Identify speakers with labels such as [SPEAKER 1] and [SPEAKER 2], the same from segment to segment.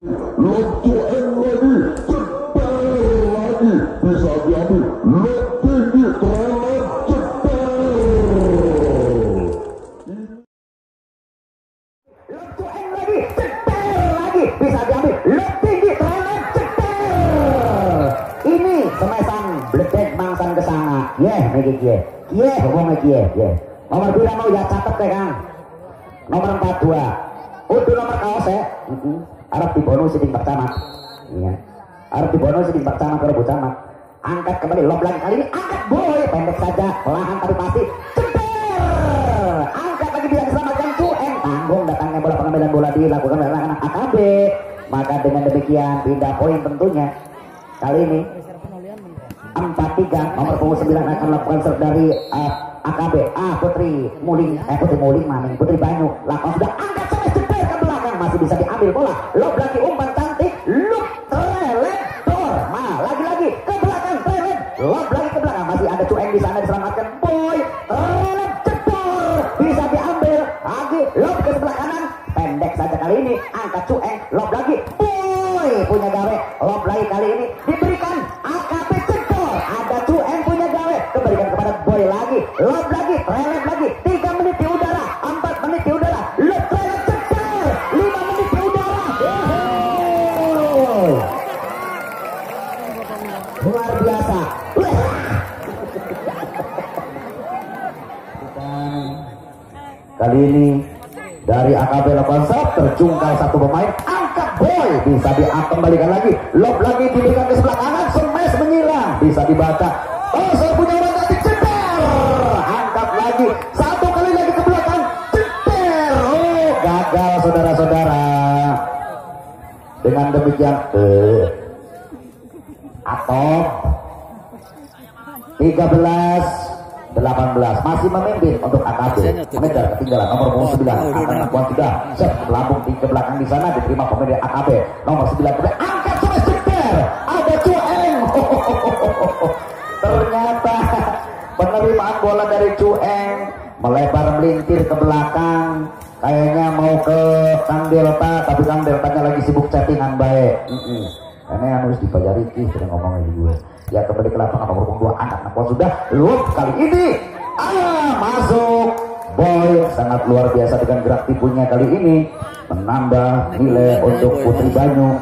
[SPEAKER 1] Lotuin lagi, ceper lagi, bisa diambil, lot tinggi, trelet, ceper.
[SPEAKER 2] Lotuin lagi, ceper lagi, bisa diambil, lot tinggi, trelet, ceper. Ini semesan bledek mangsan kesana, niki hubungnya Nomor bilang mau ya catet ya Kang. Nomor 42. Udah nomor kaos ya. Arab di bonus seding pertama. Iya. Arab di bonus seding pertama ke rebut camat. Angkat kembali lob lagi kali ini angkat boy pendek saja perlahan tapi pasti ceper. Angkat lagi dia diselamatkan Cueng. Tanggung datangnya bola pengambilan bola dilakukan oleh anak AKB. Maka dengan demikian pindah poin tentunya. Kali ini 4-3 nomor punggung 9 akan melakukan serve dari AKB Putri Muling Maning Putri Banyu lakukan sudah angkat sampai jebol ke belakang masih bisa diambil bola lob lagi umpan cantik lob trelet dor lagi ke belakang trelet lob lagi ke belakang masih ada Cueng di sana diselamatkan boy trelet jebol bisa diambil lagi lob ke sebelah kanan pendek saja kali ini angkat Cueng lob lagi boy punya gawe lob lagi kali ini diberikan AKB jebol ada Cueng punya gawe kembalikan kepada boy lagi lob lagi trelet lagi 3 menit di udara 4 menit di udara lob trelet jebol 5 menit di udara luar biasa kali ini dari AKB Konsep terjungkal satu pemain angkat boy bisa dikembalikan lagi lob lagi diberikan ke sebelah kanan smash menyilang bisa dibaca saya punya orang cantik ceper angkat lagi satu kali lagi ke belakang ceper gagal saudara-saudara dengan demikian atau 13-18 masih memimpin untuk AKB mengejar ketinggalan nomor punggung 9 akan lakukan sudah set melambung di ke belakang di sana diterima pemain AKB nomor 9 kemudian angkat smash ceper ada Cueng ternyata penerimaan bola dari Cueng melebar melintir ke belakang kayaknya mau ke Kang Delta tapi Kang Deltanya lagi sibuk chattingan baik ini harus dipelajari sudah ngomongnya juga ya kembali ke lapangan nomor 2 anak sudah loop kali ini masuk boy sangat luar biasa dengan gerak tipunya kali ini menambah nilai untuk Putri Banyu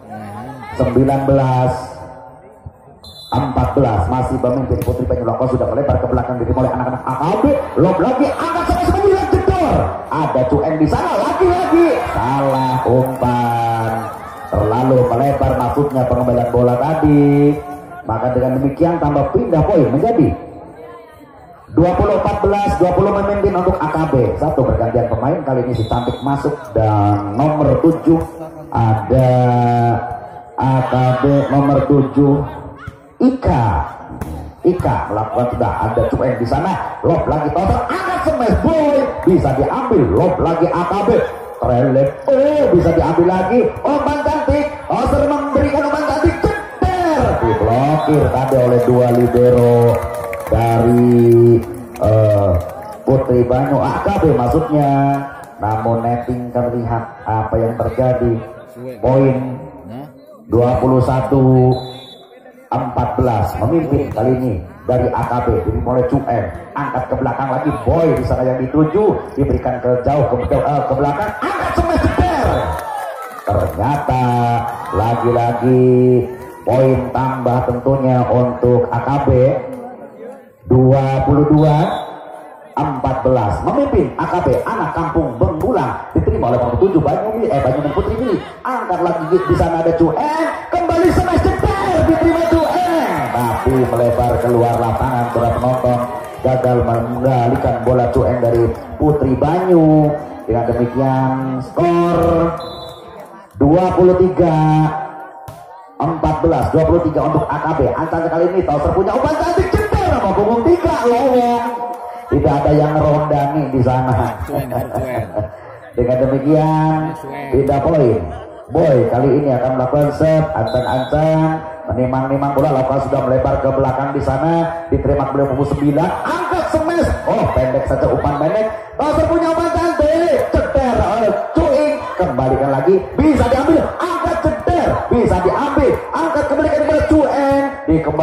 [SPEAKER 2] 19-14 masih memimpin Putri Banyu Loko sudah melebar ke belakang diri oleh anak-anak AKB lob lagi angkat sampai sembilan jedor ada Cueng di sana lagi-lagi salah umpan terlalu melebar maksudnya pengembalian bola tadi maka dengan demikian tambah pindah poin menjadi 20-14 20 memimpin untuk AKB satu pergantian pemain kali ini si cantik masuk dan nomor 7 ada AKB nomor 7 Ika melakukan sudah ada Cueng di sana lob lagi total angkat smash boy bisa diambil lob lagi AKB trelet bisa diambil lagi umpan cantik Oser memberikan umpan cantik ceper diblokir tadi oleh dua libero dari Putri Banyu AKB maksudnya namun netting terlihat apa yang terjadi poin 21-14 memimpin kali ini dari AKB jadi mulai Cueng angkat ke belakang lagi boy di sana yang dituju diberikan ke jauh ke belakang angkat smash ceper ternyata lagi-lagi poin tambah tentunya untuk AKB 22-14 memimpin AKB anak kampung Bengbulang diterima oleh nomor 7 Banyu dan Putri Mili angkat lagi di sana ada Cueng kembali smash ceper diterima Cueng tapi melebar keluar lapangan para penonton gagal mengendalikan bola Cueng dari Putri Banyu dengan demikian skor 23-14 23 untuk AKB ancaman kali ini Tauser punya umpan cantik ceper sama punggung 3 lowong tidak ada yang rondani di sana dengan demikian tidak poin boy kali ini akan melakukan set ancang-ancang menimang-nimang bola lakukan sudah melebar ke belakang di sana diterima beliau punggung 9 angkat smash pendek saja umpan pendek Tauser punya umpan cantik ceper oleh Cueng kembalikan lagi bisa diambil angkat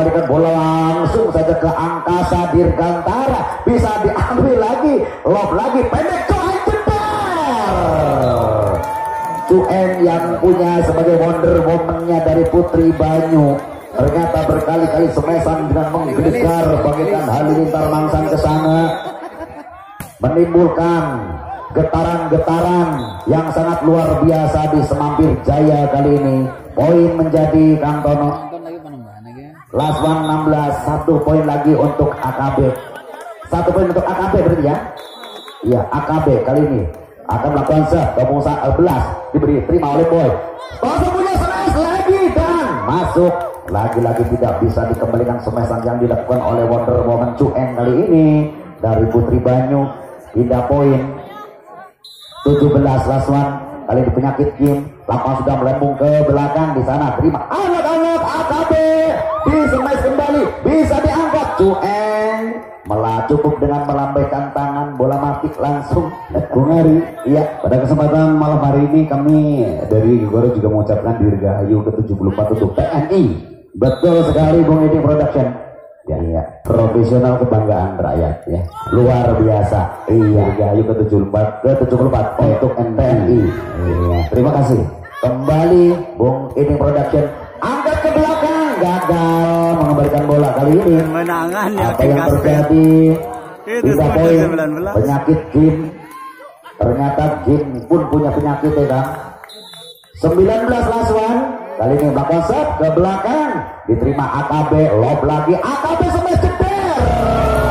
[SPEAKER 2] mengembalikan bola langsung saja ke angkasa Dirgantara, bisa diambil lagi, lob lagi pendek Cuen jeder. Cuen yang punya sebagai wonder woman-nya dari Putri Banyu ternyata berkali-kali semesan dengan menggelegar bagaikan halilintar mangsan ke sana, menimbulkan getaran-getaran yang sangat luar biasa di Semampir Jaya kali ini. Poin menjadi Kang Tono. Last one 16, 1 poin lagi untuk AKB. 1 poin untuk AKB berarti ya. Iya, AKB kali ini akan melakukan set gabung 11 diberi terima oleh Boy. Langsung punya smash lagi dan masuk. Lagi-lagi tidak bisa dikembalikan smashan yang dilakukan oleh Wonder Woman Cuen kali ini dari Putri Banyu. Pindah poin 17 last one. Kali ini penyakit Kim lapangan sudah melembung ke belakang di sana. Terima anak-anak AKB di smash kembali, bisa diangkat. Cuen malah cukup dengan melambaikan tangan, bola mati langsung.
[SPEAKER 3] Bung Ari,
[SPEAKER 2] iya,
[SPEAKER 3] pada kesempatan malam hari ini kami dari Gigoro juga mengucapkan Dirgahayu ke-74 untuk TNI.
[SPEAKER 2] betul sekali Bung Edi Production.
[SPEAKER 3] Ya, iya, profesional kebanggaan rakyat ya.
[SPEAKER 2] Luar biasa. Iya,
[SPEAKER 3] Dirgahayu ke-74
[SPEAKER 2] untuk TNI.
[SPEAKER 3] Iya.
[SPEAKER 2] Terima kasih. Kembali Bung Edi Production angkat ke belakang, gagal mengembalikan bola kali ini.
[SPEAKER 4] Menangan ya,
[SPEAKER 2] Apa yang terjadi? Bisa poin penyakit Kim. Ternyata Kim pun punya penyakit ya Kang. 19 last one. Kali ini melakukan set ke belakang, diterima AKB, lob lagi AKB smash jeder.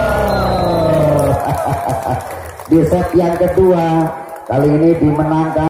[SPEAKER 2] Di set yang kedua kali ini dimenangkan